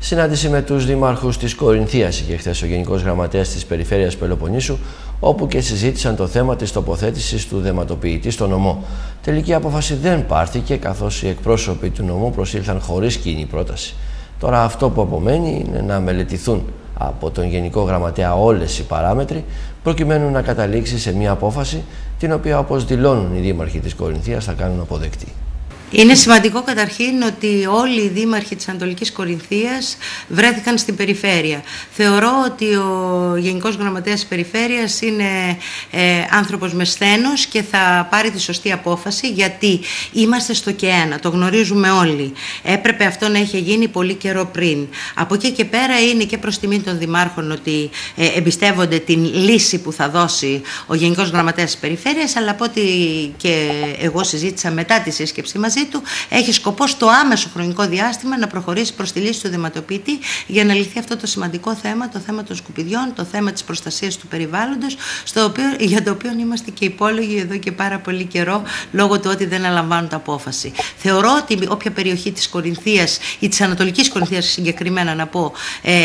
Συνάντηση με τους δημάρχους της Κορινθίας είχε χθες ο Γενικός Γραμματέας της Περιφέρειας Πελοποννήσου, όπου και συζήτησαν το θέμα της τοποθέτησης του δεματοποιητή στο νομό. Τελική απόφαση δεν πάρθηκε, καθώς οι εκπρόσωποι του νομού προσήλθαν χωρίς κοινή πρόταση. Τώρα αυτό που απομένει είναι να μελετηθούν από τον Γενικό Γραμματέα όλες οι παράμετροι, προκειμένου να καταλήξει σε μια απόφαση, την οποία, όπως δηλώνουν οι δήμαρχοι της Κορινθίας, θα κάνουν αποδεκτή. Είναι σημαντικό καταρχήν ότι όλοι οι δήμαρχοι της Ανατολικής Κορινθίας βρέθηκαν στην περιφέρεια. Θεωρώ ότι ο Γενικός Γραμματέας της Περιφέρειας είναι άνθρωπος με σθένος και θα πάρει τη σωστή απόφαση, γιατί είμαστε στο ΚΕ1, το γνωρίζουμε όλοι. Έπρεπε αυτό να είχε γίνει πολύ καιρό πριν. Από εκεί και πέρα είναι και προς τιμή των δημάρχων ότι εμπιστεύονται την λύση που θα δώσει ο Γενικός Γραμματέας της Περιφέρειας, αλλά από ό,τι και εγώ συζήτησα μετά τη σύσκεψη μαζί του, έχει σκοπό στο άμεσο χρονικό διάστημα να προχωρήσει προς τη λύση του δεματοποιητή για να λυθεί αυτό το σημαντικό θέμα, το θέμα των σκουπιδιών, το θέμα της προστασίας του περιβάλλοντος, για το οποίο είμαστε και υπόλογοι εδώ και πάρα πολύ καιρό, λόγω του ότι δεν αναλαμβάνουν απόφαση. Θεωρώ ότι όποια περιοχή της Κορινθίας ή της Ανατολικής Κορινθίας συγκεκριμένα να πω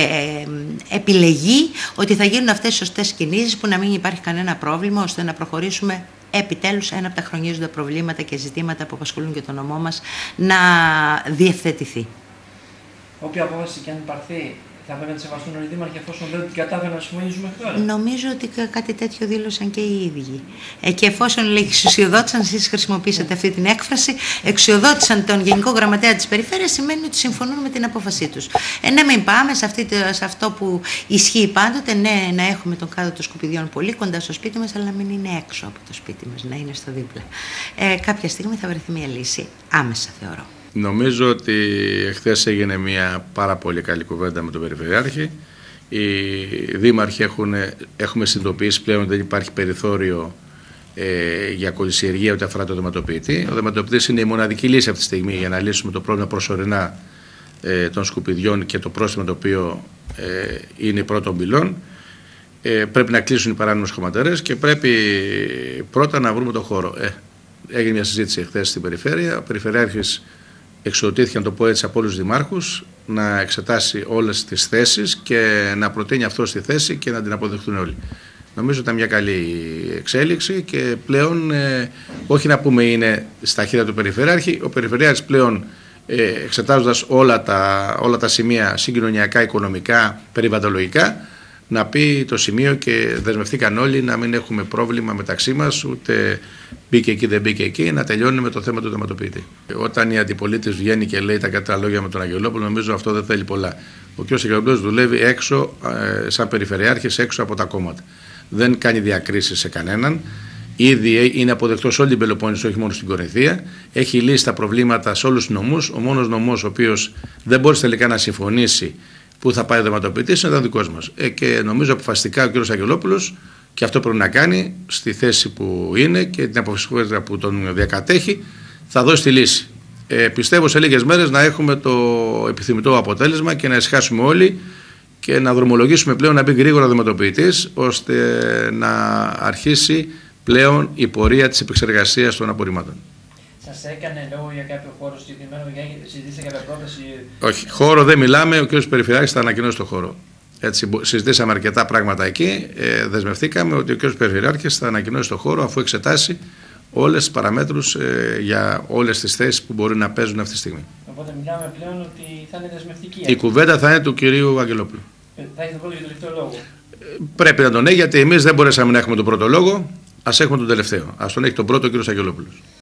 επιλεγεί, ότι θα γίνουν αυτές οι σωστές κινήσεις που να μην υπάρχει κανένα πρόβλημα, ώστε να προχωρήσουμε επιτέλους ένα από τα χρονίζοντα προβλήματα και ζητήματα που απασχολούν και το νομό μας να διευθετηθεί. Όποια απόφαση και αν πάρθει, θα πρέπει να τη σεβαστούν όλοι οι δήμαρχοι, εφόσον δεν την κατάφεραν να συμφωνήσουν μέχρι τώρα. Νομίζω ότι κάτι τέτοιο δήλωσαν και οι ίδιοι. Και εφόσον εξουσιοδότησαν, εσείς χρησιμοποιήσατε αυτή την έκφραση, εξουσιοδότησαν τον Γενικό Γραμματέα της Περιφέρειας, σημαίνει ότι συμφωνούν με την απόφασή τους. Να μην πάμε σε αυτό που ισχύει πάντοτε, ναι, να έχουμε τον κάδο των σκουπιδιών πολύ κοντά στο σπίτι μας, αλλά να μην είναι έξω από το σπίτι μας, να είναι στο δίπλα. Κάποια στιγμή θα βρεθεί μια λύση, άμεσα θεωρώ. Νομίζω ότι εχθές έγινε μια πάρα πολύ καλή κουβέντα με τον Περιφερειάρχη. Οι δήμαρχοι έχουμε συνειδητοποιήσει πλέον ότι δεν υπάρχει περιθώριο για κολυσιεργία ό,τι αφορά το δεματοποιητή. Ο δεματοποιητής είναι η μοναδική λύση αυτή τη στιγμή για να λύσουμε το πρόβλημα προσωρινά των σκουπιδιών και το πρόστιμο το οποίο είναι πρώτων πυλών. Πρέπει να κλείσουν οι παράνομες χωματερές και πρέπει πρώτα να βρούμε το χώρο. Έγινε μια συζήτηση εχθές στην Περιφέρεια. Ο Περιφερειάρχης εξοδοτήθηκε, να το πω έτσι, από όλους τους δημάρχους να εξετάσει όλες τις θέσεις και να προτείνει αυτό στη θέση και να την αποδεχτούν όλοι. Νομίζω ήταν μια καλή εξέλιξη και πλέον, όχι να πούμε είναι στα χέρια του Περιφερειάρχη, ο Περιφερειάρχης πλέον εξετάζοντας όλα τα σημεία συγκοινωνιακά, οικονομικά, περιβαλλοντολογικά, να πει το σημείο και δεσμευτήκαν όλοι να μην έχουμε πρόβλημα μεταξύ μας, ούτε μπήκε εκεί δεν μπήκε εκεί, να τελειώνει με το θέμα του δεματοποιητή. Όταν η αντιπολίτευση βγαίνει και λέει τα κατάλληλα λόγια με τον Αγγελόπουλο, νομίζω αυτό δεν θέλει πολλά. Ο κ. Αγγελόπουλος δουλεύει έξω, σαν περιφερειάρχης, έξω από τα κόμματα. Δεν κάνει διακρίσεις σε κανέναν. Ήδη είναι αποδεκτός όλη την Πελοπόννησο, όχι μόνο στην Κορινθία. Έχει λύσει τα προβλήματα σε όλους τους νομούς. Ο μόνος νομός ο οποίος δεν μπορεί τελικά να συμφωνήσει που θα πάει ο δεματοποιητής είναι ο δικός μας. Και νομίζω αποφασιστικά ο κ. Αγγελόπουλος, και αυτό πρέπει να κάνει στη θέση που είναι και την αποφασιστικότητα που τον διακατέχει, θα δώσει τη λύση. Πιστεύω σε λίγες μέρες να έχουμε το επιθυμητό αποτέλεσμα και να ησυχάσουμε όλοι και να δρομολογήσουμε πλέον να μπει γρήγορα ο δεματοποιητής, ώστε να αρχίσει πλέον η πορεία της επεξεργασίας των απορριμμάτων. Σας έκανε λόγο για κάποιο χώρο συγκεκριμένο, συζητήσατε κάποια πρόταση? Όχι, χώρο δεν μιλάμε, ο κ. Περιφερειάρχης θα ανακοινώσει το χώρο. Έτσι, συζητήσαμε αρκετά πράγματα εκεί, δεσμευτήκαμε ότι ο κ. Περιφερειάρχης θα ανακοινώσει το χώρο αφού εξετάσει όλες τις παραμέτρους για όλες τις θέσεις που μπορεί να παίζουν αυτή τη στιγμή. Οπότε μιλάμε πλέον ότι θα είναι δεσμευτική. Η κουβέντα θα είναι του κ. Αγγελόπουλου. Θα έχει τον πρώτο και τον τελευταίο λόγο. Πρέπει να τον έχει, γιατί εμείς δεν μπορέσαμε να έχουμε τον πρώτο λόγο, ας έχουμε τον τελευταίο. Ας τον έχει τον πρώτο ο κ. Αγγελόπουλος.